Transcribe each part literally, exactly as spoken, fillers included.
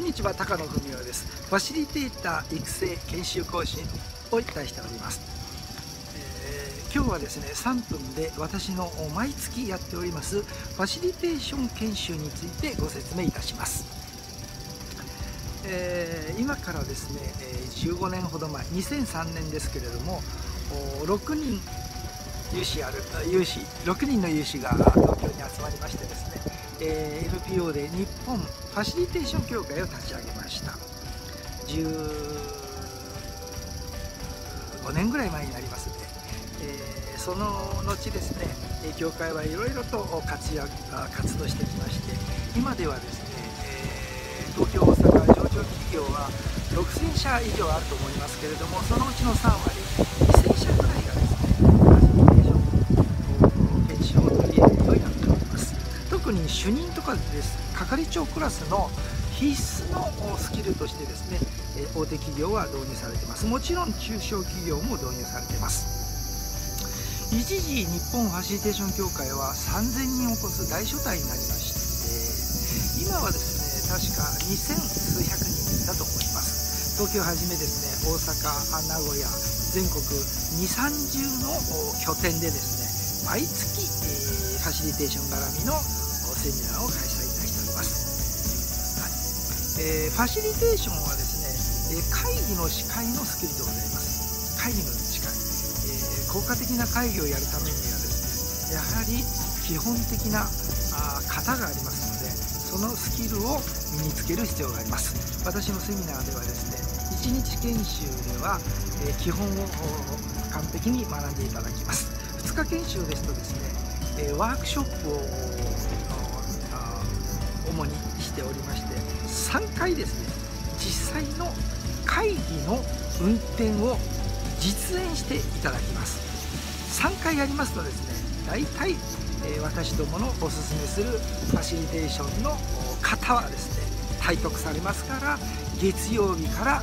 にちは、高野文夫です。ファシリテーター育成研修講師をいたしております。えー、今日はですね、さんぷんで私の毎月やっておりますファシリテーション研修についてご説明いたします。えー、今からですね、じゅうごねんほど前、にせんさんねんですけれども、ろくにん有志ある有志ろくにんの有志が東京に集まりましてですね、えー、エヌピーオー で日本ファシリテーション協会を立ち上げました。じゅうごねんぐらい前になりますね。えー、その後ですね、協会はいろいろと活躍活動してきまして、今ではですね、えー、東京大阪上場企業はろくせんしゃ以上あると思いますけれども、そのうちのさんわりにせんしゃぐらいがですね、研修を取り入れるようになっております。特に主任とかです係長クラスの必須のスキルとしてですね、大手企業は導入されています。もちろん中小企業も導入されています。一時日本ファシリテーション協会はさんぜんにんを超す大所帯になりまして、今はですね、確かにせんすうひゃくにんだと思います。東京はじめですね、大阪、名古屋、全国にじゅう、さんじゅうの拠点でですね、毎月ファシリテーション絡みのセミナーを開催いたしております。えー、ファシリテーションはですね、会議の司会のスキルでございます。会議の司会、えー、効果的な会議をやるためにはですね、やはり基本的なあ型がありますので、そのスキルを身につける必要があります。私のセミナーではですね、いちにち研修では、えー、基本を完璧に学んでいただきます。ふつか研修ですとですね、えー、ワークショップを主にしておりまして、さんかいですね、実際の会議の運転を実演していただきます。さんかいやりますとですね、大体、えー、私どものおすすめするファシリテーションの方はですね、体得されますから、月曜日から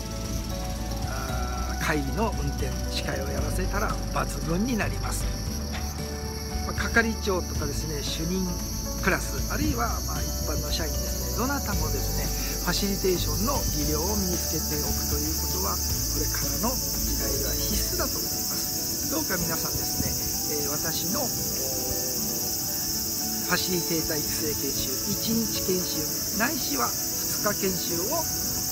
会議の運転司会をやらせたら抜群になります。まあ、係長とかですね、主任クラス、あるいはまあ一般の社員ですね、どなたもですね、ファシリテーションの技量を身につけておくということは、これからの時代では必須だと思います。どうか皆さんですね、えー、私のファシリテーター育成研修、いちにち研修、ないしはふつか研修を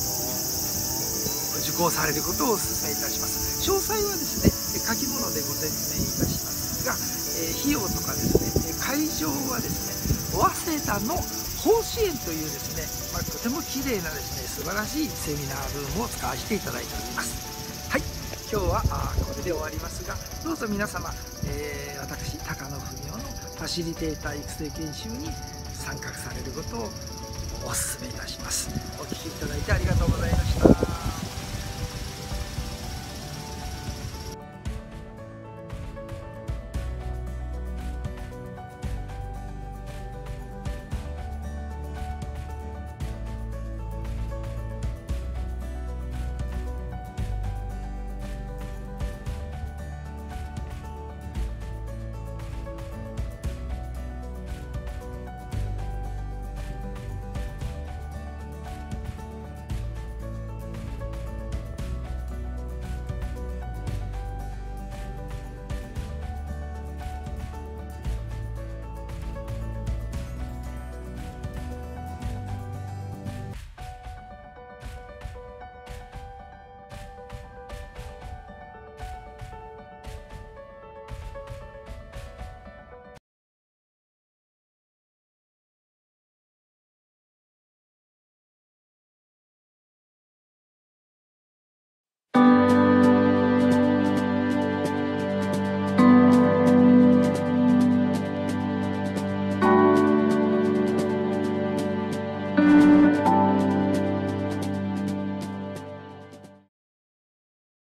受講されることをお勧めいたします。詳細はですね、書き物でご説明いたしますが、えー、費用とかですね、会場はですね、早稲田の甲子園というですね、まあ、とても綺麗なですね、素晴らしいセミナールームを使わせていただいております。はい、今日はあこれで終わりますが、どうぞ皆様、えー、私高野文夫のファシリテーター育成研修に参画されることをお勧めいたします。お聞きいただいてありがとうございました。